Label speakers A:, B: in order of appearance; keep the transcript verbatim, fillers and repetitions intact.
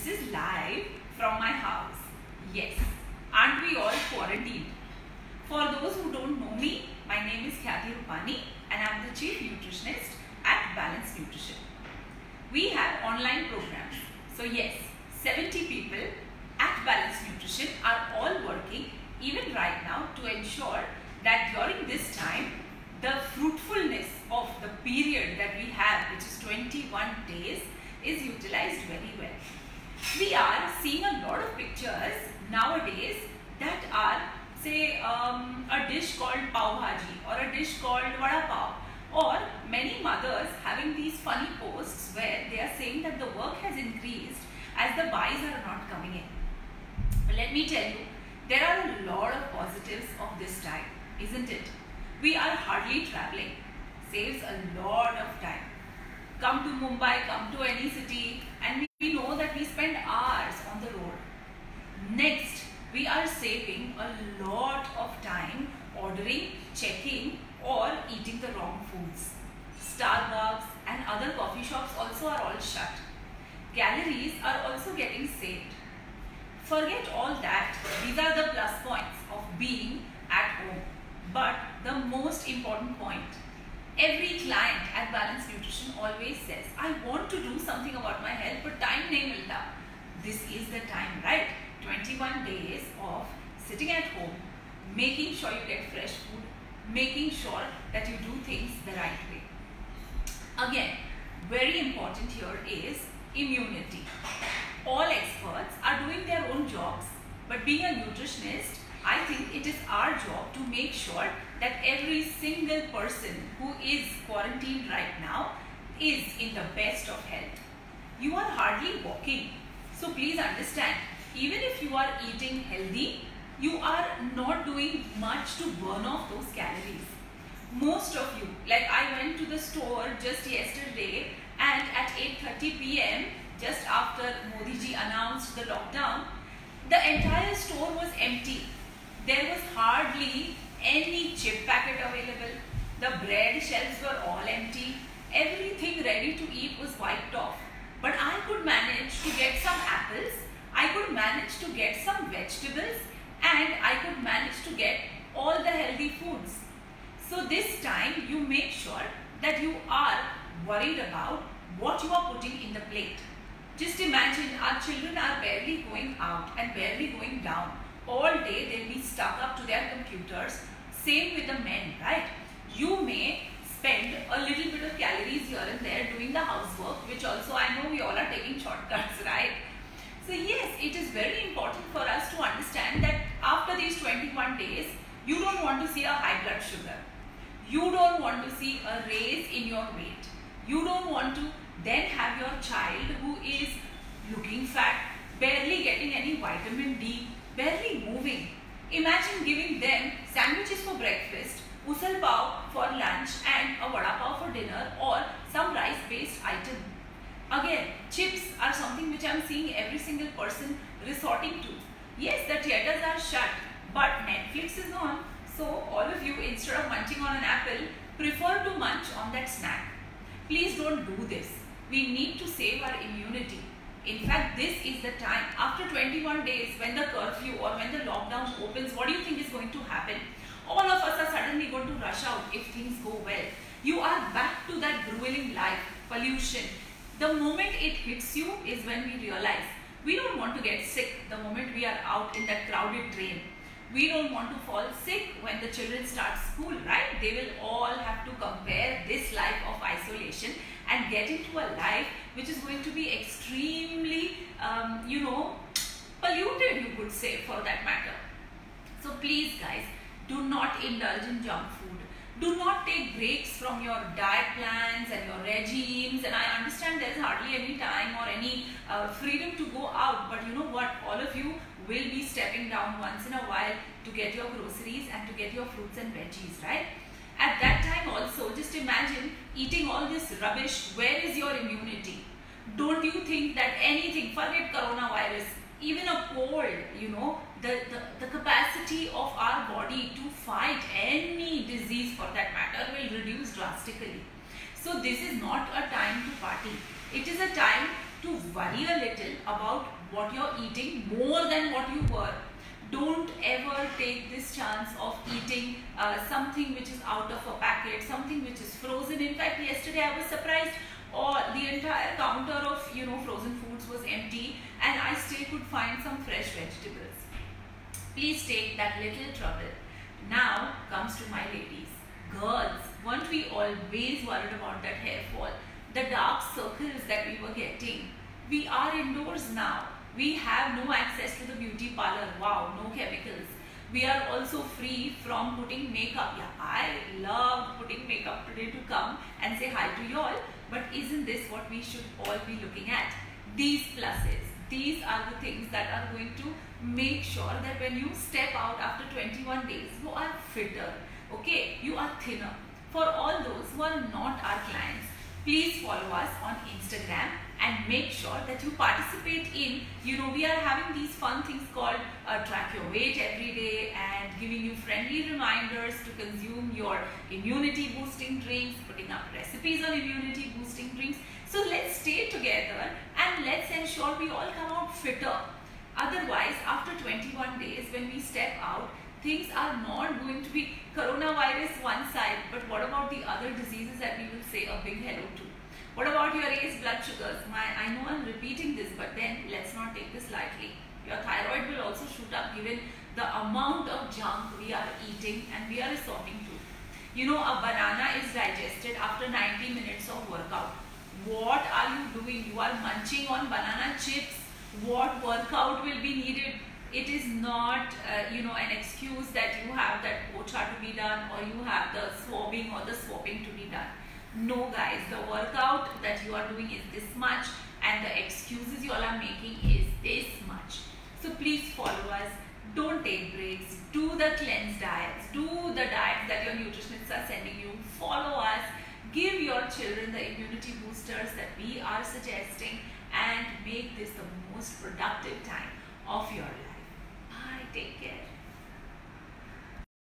A: This is live from my house. Yes, aren't we all quarantined? For those who don't know me, my name is Khyati Rupani and I am the Chief Nutritionist at Balance Nutrition. We have online programs. So yes, seventy people at Balance Nutrition are all working even right now to ensure that during this time, the fruitfulness of the period that we have, which is twenty-one days, is utilized very well. We are seeing a lot of pictures nowadays that are, say, um, a dish called pav bhaji or a dish called vada pav, or many mothers having these funny posts where they are saying that the work has increased as the buys are not coming in. But let me tell you, there are a lot of positives of this time, isn't it? We are hardly traveling, saves a lot of time. Come to Mumbai, come to any city, and we know that we spend hours on the road. Next, we are saving a lot of time ordering, checking, or eating the wrong foods. Starbucks and other coffee shops also are all shut. Calories are also getting saved. Forget all that. These are the plus points of being at home. But the most important point, every client at Balance Nutrition always says, I want to do something about my health, but time nahi milta. This is the time, right? twenty-one days of sitting at home, making sure you get fresh food, making sure that you do things the right way. Again, very important here is immunity. All experts are doing their own jobs, but being a nutritionist, I think it is our job to make sure that every single person who is quarantined right now is in the best of health. You are hardly walking, so please understand, even if you are eating healthy, you are not doing much to burn off those calories. Most of you, like I went to the store just yesterday and at eight thirty p m, just after Modi ji announced the lockdown, the entire store was empty. There was hardly any chip packet available. The bread shelves were all empty. Everything ready to eat was wiped off. But I could manage to get some apples. I could manage to get some vegetables. And I could manage to get all the healthy foods. So this time you make sure that you are worried about what you are putting in the plate. Just imagine our children are barely going out and barely going down. All day they'll be stuck up to their computers. Same with the men, right? You may spend a little bit of calories here and there doing the housework, which also I know we all are taking shortcuts, right? So yes, it is very important for us to understand that after these twenty-one days, you don't want to see a high blood sugar. You don't want to see a raise in your weight. You don't want to then have your child who is looking fat, barely getting any vitamin D, barely moving. Imagine giving them sandwiches for breakfast, usal pav for lunch and a vada pav for dinner, or some rice-based item. Again, chips are something which I am seeing every single person resorting to. Yes, the theatres are shut, but Netflix is on. So all of you, instead of munching on an apple, prefer to munch on that snack. Please don't do this. We need to save our immunity. In fact, this is the time, after twenty-one days, when the curfew or when the lockdown opens, what do you think is going to happen? All of us are suddenly going to rush out if things go well. You are back to that grueling life, pollution. The moment it hits you is when we realize we don't want to get sick the moment we are out in that crowded train. We don't want to fall sick when the children start school, right? They will all have to compare this life of isolation and get into a life which is going to be extremely, um, you know, polluted, you could say, for that matter. So please guys, do not indulge in junk food. Do not take breaks from your diet plans and your regimes. And I understand there's hardly any time or any uh, freedom to go out. But you know what? All of you will be stepping down once in a while to get your groceries and to get your fruits and veggies, right? At that time also, just imagine eating all this rubbish. Where is your immunity? Don't you think that anything, forget coronavirus, even a cold, you know, the, the, the capacity of our body to fight any disease for that matter will reduce drastically. So this is not a time to party. It is a time to worry a little about what you're eating more than what you were. Don't ever take this chance of eating uh, something which is out of a packet, something which is frozen. In fact, yesterday I was surprised, or the entire counter of you know frozen foods was empty, and I still could find some fresh vegetables. Please take that little trouble. Now comes to my ladies. Girls, weren't we always worried about that hair fall? The dark circles that we were getting. We are indoors now. We have no access to the beauty parlor. Wow, no chemicals. We are also free from putting makeup. Yeah, I love putting makeup today to come and say hi to you all. But isn't this what we should all be looking at? These pluses. These are the things that are going to make sure that when you step out after twenty-one days, you are fitter. Okay, you are thinner. For all those who are not our clients, please follow us on Instagram and make sure that you participate in, you know, we are having these fun things called uh, track your weight every day and giving you friendly reminders to consume your immunity boosting drinks, putting up recipes on immunity boosting drinks. So let's stay together and let's ensure we all come out fitter. Otherwise, after twenty-one days, when we step out, things are not going to be coronavirus one side, but what about the other diseases that we will say a big hello to? What about your raised blood sugars? My, I know I'm repeating this, but then let's not take this lightly. Your thyroid will also shoot up given the amount of junk we are eating and we are resorting to. You know, a banana is digested after ninety minutes of workout. What are you doing? You are munching on banana chips. What workout will be needed? It is not, uh, you know, an excuse that you have that pocha to be done or you have the swabbing or the swapping to be done. No guys, the workout that you are doing is this much and the excuses you all are making is this much. So please follow us. Don't take breaks. Do the cleanse diets. Do the diets that your nutritionists are sending you. Follow us. Give your children the immunity boosters that we are suggesting and make this the most productive time of your life. Bye. Take care.